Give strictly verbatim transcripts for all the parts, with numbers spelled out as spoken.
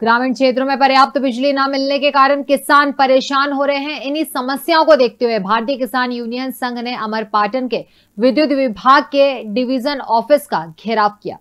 ग्रामीण क्षेत्रों में पर्याप्त बिजली न मिलने के कारण किसान परेशान हो रहे हैं। इन्हीं समस्याओं को देखते हुए भारतीय किसान यूनियन संघ ने अमरपाटन के विद्युत विभाग के डिवीजन ऑफिस का घेराव किया।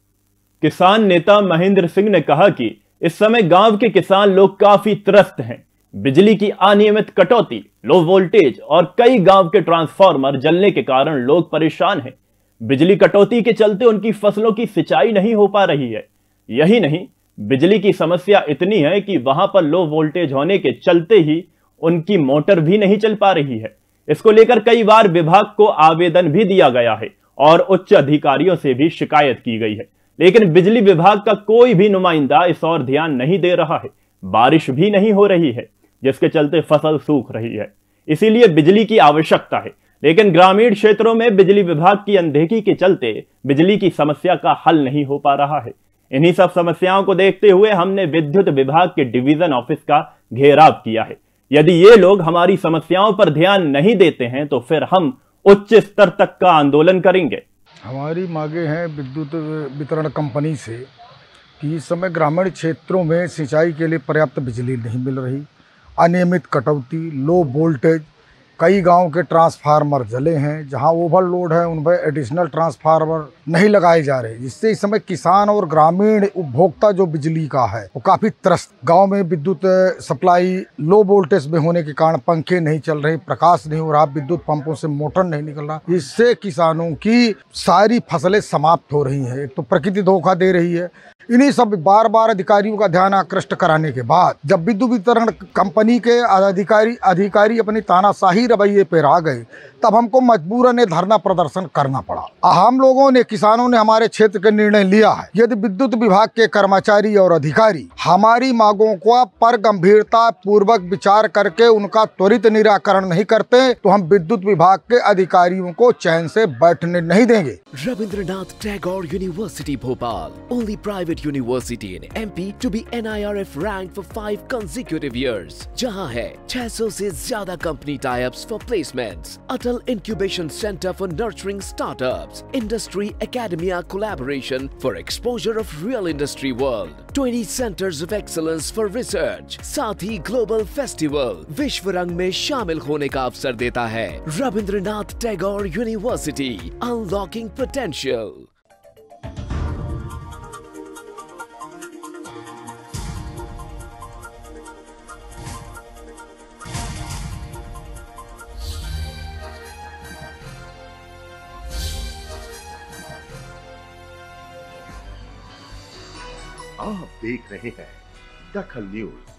किसान नेता महेंद्र सिंह ने कहा कि इस समय गांव के किसान लोग काफी त्रस्त हैं। बिजली की अनियमित कटौती, लो वोल्टेज और कई गांव के ट्रांसफार्मर जलने के कारण लोग परेशान हैं। बिजली कटौती के चलते उनकी फसलों की सिंचाई नहीं हो पा रही है। यही नहीं, बिजली की समस्या इतनी है कि वहां पर लो वोल्टेज होने के चलते ही उनकी मोटर भी नहीं चल पा रही है। इसको लेकर कई बार विभाग को आवेदन भी दिया गया है और उच्च अधिकारियों से भी शिकायत की गई है, लेकिन बिजली विभाग का कोई भी नुमाइंदा इस ओर ध्यान नहीं दे रहा है। बारिश भी नहीं हो रही है, जिसके चलते फसल सूख रही है। इसीलिए बिजली की आवश्यकता है, लेकिन ग्रामीण क्षेत्रों में बिजली विभाग की अनदेखी के चलते बिजली की समस्या का हल नहीं हो पा रहा है। इन्हीं सब समस्याओं को देखते हुए हमने विद्युत विभाग के डिवीजन ऑफिस का घेराव किया है। यदि ये लोग हमारी समस्याओं पर ध्यान नहीं देते हैं तो फिर हम उच्च स्तर तक का आंदोलन करेंगे। हमारी मांगे हैं विद्युत वितरण कंपनी से कि इस समय ग्रामीण क्षेत्रों में सिंचाई के लिए पर्याप्त बिजली नहीं मिल रही, अनियमित कटौती, लो वोल्टेज, कई गांव के ट्रांसफार्मर जले हैं। जहां ओवरलोड है उन पर एडिशनल ट्रांसफार्मर नहीं लगाए जा रहे, जिससे इस समय किसान और ग्रामीण उपभोक्ता जो बिजली का है वो काफ़ी त्रस्त। गांव में विद्युत सप्लाई लो वोल्टेज में होने के कारण पंखे नहीं चल रहे, प्रकाश नहीं हो रहा, विद्युत पंपों से मोटर नहीं निकल रहा। इससे किसानों की सारी फसलें समाप्त हो रही हैं। एक तो प्रकृति धोखा दे रही है। इन्हीं सब बार बार अधिकारियों का ध्यान आकृष्ट कराने के बाद जब विद्युत वितरण कंपनी के अधिकारी अधिकारी अपनी तानाशाही रवैये पर आ गए, तब हमको मजबूरन धरना प्रदर्शन करना पड़ा। हम लोगों ने, किसानों ने हमारे क्षेत्र का निर्णय लिया है, यदि विद्युत विभाग के कर्मचारी और अधिकारी हमारी मांगों को पर गंभीरता पूर्वक विचार करके उनका त्वरित निराकरण नहीं करते तो हम विद्युत विभाग के अधिकारियों को चैन से बैठने नहीं देंगे। Rabindranath Tagore university Bhopal, only private university in M P to be N I R F ranked for five consecutive years, जहां है छह सौ से ज्यादा company tie-ups for placements, Atal Incubation Center for nurturing startups, Industry Academia collaboration for exposure of real industry world, twenty centers of excellence for research, साथ ही global festival विश्व रंग में शामिल होने का अवसर देता है। Rabindranath Tagore university, unlocking potential। आप देख रहे हैं दखल न्यूज।